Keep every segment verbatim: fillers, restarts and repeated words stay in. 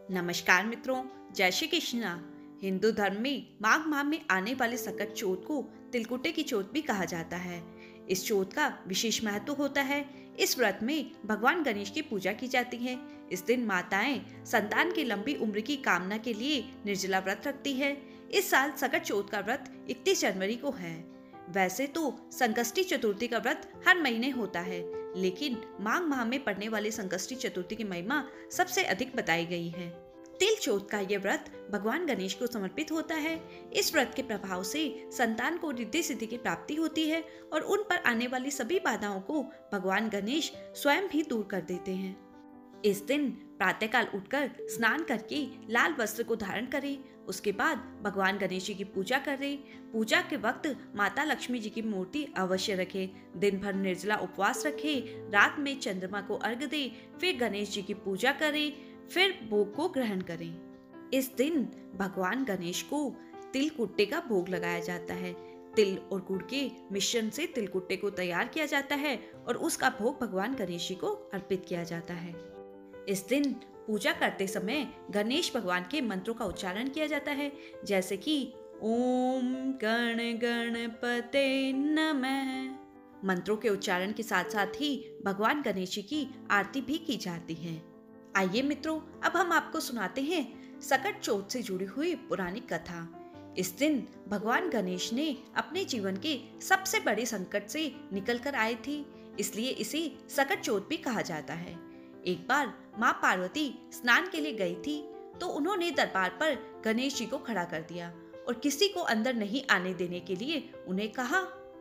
नमस्कार मित्रों, जय श्री कृष्णा। हिंदू धर्म में माघ माह में आने वाले सकट चौथ को तिलकुटे की चौथ भी कहा जाता है। इस चौथ का विशेष महत्व होता है। इस व्रत में भगवान गणेश की पूजा की जाती है। इस दिन माताएं संतान की लंबी उम्र की कामना के लिए निर्जला व्रत रखती है। इस साल सकट चौथ का व्रत इकतीस जनवरी को है। वैसे तो संकष्टी चतुर्थी का व्रत हर महीने होता है, लेकिन माघ माह में पड़ने वाली संकष्टी चतुर्थी की महिमा सबसे अधिक बताई गई है। तिल चौथ का यह व्रत भगवान गणेश को समर्पित होता है। इस व्रत के प्रभाव से संतान को रिद्धि सिद्धि की प्राप्ति होती है और उन पर आने वाली सभी बाधाओं को भगवान गणेश स्वयं भी दूर कर देते हैं। इस दिन प्रातःकाल उठकर स्नान करके लाल वस्त्र को धारण करें। उसके बाद भगवान गणेश जी की पूजा करें। पूजा के वक्त माता लक्ष्मी जी की मूर्ति अवश्य रखें। दिन भर निर्जला उपवास रखें। रात में चंद्रमा को अर्घ्य दें। फिर गणेश जी की पूजा करें। फिर भोग को ग्रहण करें। इस दिन भगवान गणेश को तिल कुट्टे का भोग लगाया जाता है। तिल और गुड़ के मिश्रण से तिल कुट्टे को तैयार किया जाता है और उसका भोग भगवान गणेश जी को अर्पित किया जाता है। इस दिन पूजा करते समय गणेश भगवान के मंत्रों का उच्चारण किया जाता है, जैसे कि ओम गण गणपते नमः। मंत्रों के उच्चारण के साथ साथ ही भगवान गणेश जी की आरती भी की जाती है। आइए मित्रों, अब हम आपको सुनाते हैं सकट चौथ से जुड़ी हुई पुरानी कथा। इस दिन भगवान गणेश ने अपने जीवन के सबसे बड़े संकट से निकल कर आए थे, इसलिए इसे सकट चौथ भी कहा जाता है। एक बार माँ पार्वती स्नान के लिए गई थी, तो उन्होंने दरबार पर गणेश जी को खड़ा कर दिया और किसी को अंदर नहीं आने देने के लिए उन्हें कहा।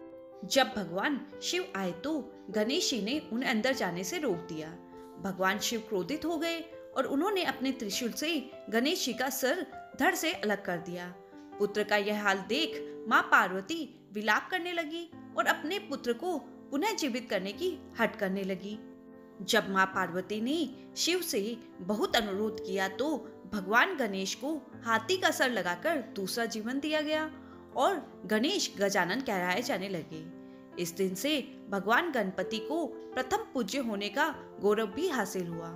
जब भगवान शिव आए तो गणेश जी ने उन्हें अंदर जाने से रोक दिया। भगवान शिव क्रोधित हो गए और उन्होंने अपने त्रिशूल से गणेश जी का सर धड़ से अलग कर दिया। पुत्र का यह हाल देख माँ पार्वती विलाप करने लगी और अपने पुत्र को पुनः जीवित करने की हट करने लगी। जब माँ पार्वती ने शिव से बहुत अनुरोध किया तो भगवान गणेश को हाथी का सर लगाकर दूसरा जीवन दिया गया और गणेश गजानन कहलाए जाने लगे। इस दिन से भगवान गणपति को प्रथम पूज्य होने का गौरव भी हासिल हुआ।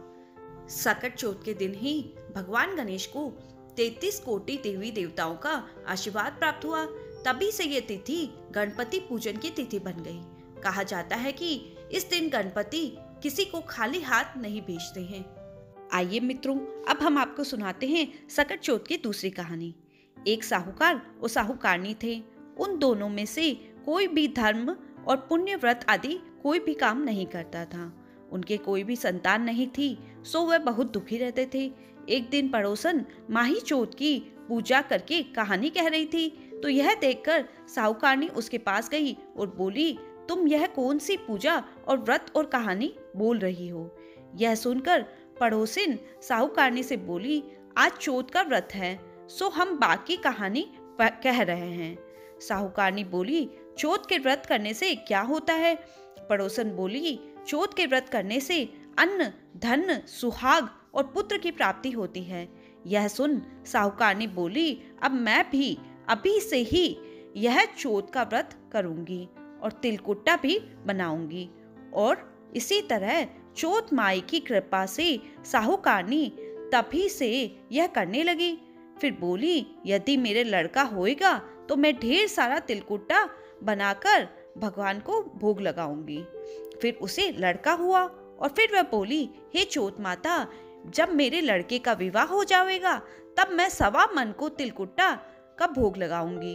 सकट चौथ के दिन ही भगवान गणेश को तैतीस कोटि देवी देवताओं का आशीर्वाद प्राप्त हुआ। तभी से ये तिथि गणपति पूजन की तिथि बन गई। कहा जाता है कि इस दिन गणपति किसी को खाली हाथ नहीं भेजते हैं। आइए मित्रों, अब हम आपको सुनाते हैं सकट चौथ की दूसरी कहानी। एक साहूकार और साहूकारनी थे। उन दोनों में से कोई भी धर्म और पुण्य व्रत आदि कोई भी काम नहीं करता था। उनके कोई भी संतान नहीं थी, सो वह बहुत दुखी रहते थे। एक दिन पड़ोसन माही चौथ की पूजा करके कहानी कह रही थी, तो यह देखकर साहूकारनी उसके पास गई और बोली, तुम यह कौन सी पूजा और व्रत और कहानी बोल रही हो? यह सुनकर पड़ोसिन साहूकारनी से बोली, आज चौथ का व्रत है, सो हम बाकी कहानी कह रहे हैं। साहूकारनी बोली, चौथ के व्रत करने से क्या होता है? पड़ोसन बोली, चौथ के व्रत करने से अन्न, धन, सुहाग और पुत्र की प्राप्ति होती है। यह सुन साहूकारनी बोली, अब मैं भी अभी से ही यह चौथ का व्रत करूंगी और तिलकुट्टा भी बनाऊंगी। और इसी तरह चौथ माई की कृपा से साहूकारनी तभी से यह करने लगी। फिर बोली, यदि मेरे लड़का होएगा तो मैं ढेर सारा तिलकुट्टा बनाकर भगवान को भोग लगाऊंगी। फिर उसे लड़का हुआ और फिर वह बोली, हे चौथ माता, जब मेरे लड़के का विवाह हो जाएगा तब मैं सवा मन को तिलकुट्टा का भोग लगाऊंगी।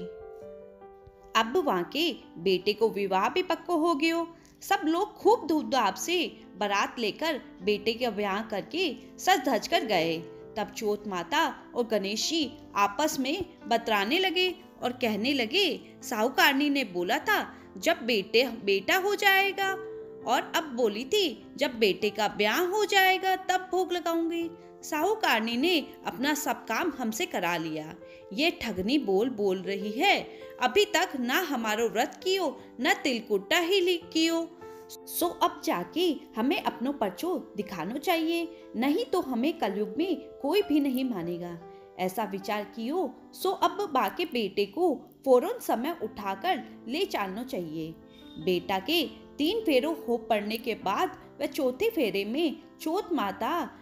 अब वहाँ के बेटे को विवाह भी पक्का हो गयो। सब लोग खूब धूमधाम से बारात लेकर बेटे का ब्याह करके सज धज कर गए। तब चौथ माता और गणेश जी आपस में बतराने लगे और कहने लगे, साहूकारनी ने बोला था जब बेटे बेटा हो जाएगा, और अब बोली थी जब बेटे का ब्याह हो जाएगा तब भोग लगाऊंगी। साहूकारनी ने अपना सब काम हमसे करा लिया। ये ठगनी बोल बोल रही है। अभी तक ना हमारो व्रत कियो न तिलकुट्टा ही लिख कियो। सो अब जाके हमें अपनो पर्चो दिखानो चाहिए, नहीं तो हमें कलयुग में कोई भी नहीं मानेगा। ऐसा विचार कियो, सो अब बाके बेटे को फौरन समय उठाकर ले चलना चाहिए। बेटा के तीन फेरों हो पड़ने के बाद वह चौथे फेरे में चौथ माता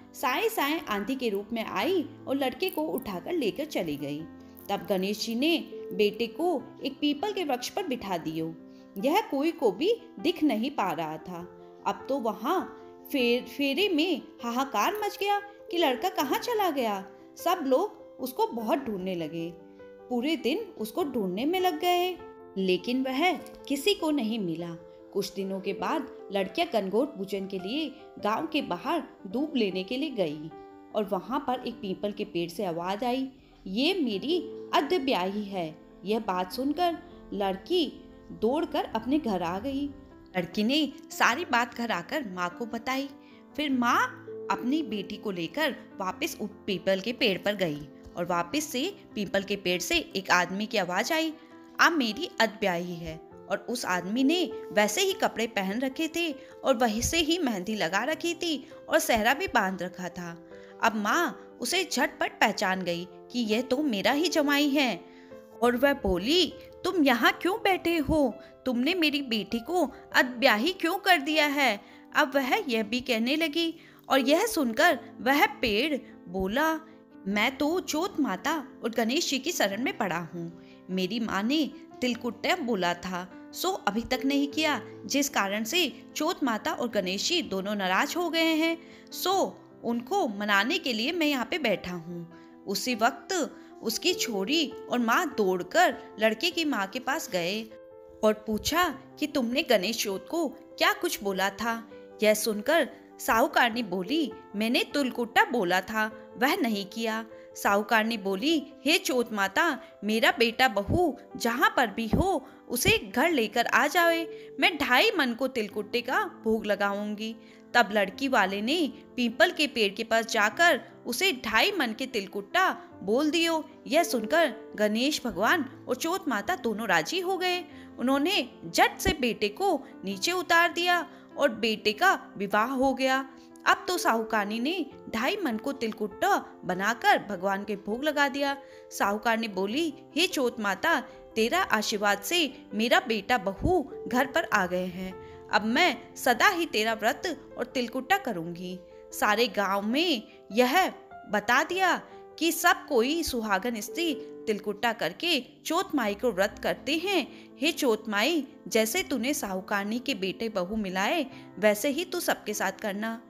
साए साए आंधी के रूप में आई और लड़के को उठाकर लेकर चली गई। तब गणेश जी ने बेटे को एक पीपल के वृक्ष पर बिठा दियो। यह कोई को भी दिख नहीं पा रहा था। अब तो वहां फेर, फेरे में हाहाकार मच गया कि लड़का कहाँ चला गया। सब लोग उसको बहुत ढूंढने लगे। पूरे दिन उसको ढूंढने में लग गए, लेकिन वह किसी को नहीं मिला। कुछ दिनों के बाद लड़कियां गणगौर पूजन के लिए गांव के बाहर दूब लेने के लिए गई और वहां पर एक पीपल के पेड़ से आवाज आई, ये मेरी अध ब्याही है। यह बात सुनकर लड़की दौड़कर अपने घर आ गई। लड़की ने सारी बात घर आकर माँ को बताई। फिर माँ अपनी बेटी को लेकर वापस उस पीपल के पेड़ पर गई और वापस से पीपल के पेड़ से एक आदमी की आवाज आई, अब मेरी अध ब्याही है। और उस आदमी ने वैसे ही कपड़े पहन रखे थे और वहीं से ही मेहंदी लगा रखी थी और सेहरा भी बांध रखा था। अब माँ उसे झटपट पहचान गई कि यह तो मेरा ही जमाई है और वह बोली, तुम यहाँ क्यों बैठे हो? तुमने मेरी बेटी को अधब्याही क्यों कर दिया है? अब वह यह भी कहने लगी और यह सुनकर वह पेड़ बोला, मैं तो चौथ माता और गणेश जी की शरण में पड़ा हूँ। मेरी माँ ने तिलकुट्टा बोला था, सो अभी तक नहीं किया, जिस कारण से चौथ माता और गणेश जी दोनों नाराज हो गए हैं। सो उनको मनाने के लिए मैं यहाँ पे बैठा हूँ। उसी वक्त उसकी छोरी और माँ दौड़कर लड़के की माँ के पास गए और पूछा कि तुमने गणेश चौथ को क्या कुछ बोला था? यह सुनकर साहूकारनी बोली, मैंने तिलकुट्टा बोला था, वह नहीं किया। साहूकारनी बोली, हे चौथ माता, मेरा बेटा बहू जहाँ पर भी हो उसे घर लेकर आ जाए, मैं ढाई मन को तिलकुट्टे का भोग लगाऊंगी। तब लड़की वाले ने पीपल के पेड़ के पास जाकर उसे ढाई मन के तिलकुट्टा बोल दियो। यह सुनकर गणेश भगवान और चौथ माता दोनों राजी हो गए। उन्होंने झट से बेटे को नीचे उतार दिया और बेटे का विवाह हो गया। अब तो साहूकारनी ने ढाई मन को तिलकुट्टा बनाकर भगवान के भोग लगा दिया। साहूकारनी बोली, हे चौथ माता, तेरा आशीर्वाद से मेरा बेटा बहू घर पर आ गए हैं। अब मैं सदा ही तेरा व्रत और तिलकुट्टा करूंगी। सारे गांव में यह बता दिया कि सब कोई सुहागन स्त्री तिलकुट्टा करके चौथ माई को व्रत करते हैं। हे चौथ माई, जैसे तूने साहूकारनी के बेटे बहू मिलाए वैसे ही तू सबके साथ करना।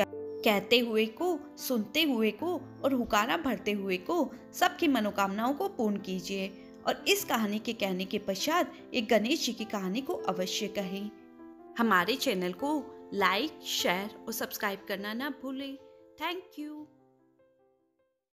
कहते हुए को, सुनते हुए को और हुकारा भरते हुए को सबकी मनोकामनाओं को पूर्ण कीजिए। और इस कहानी के कहने के पश्चात एक गणेश जी की कहानी को अवश्य कहें। हमारे चैनल को लाइक, शेयर और सब्सक्राइब करना ना भूलें। Thank you.